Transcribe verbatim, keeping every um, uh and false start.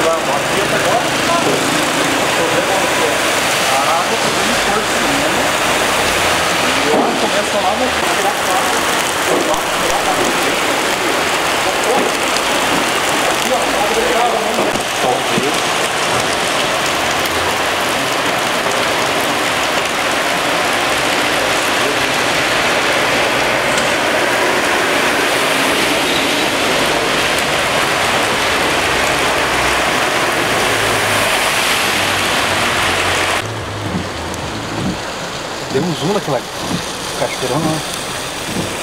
lá, ó. Aqui até agora não tá. O problema é que a água tá dando força mesmo. E lá começa lá no tirar a água. Lá, lá na frente. Aqui, ó, a água de água, né? Talvez. Deu um zoom naquela cachoeira, não.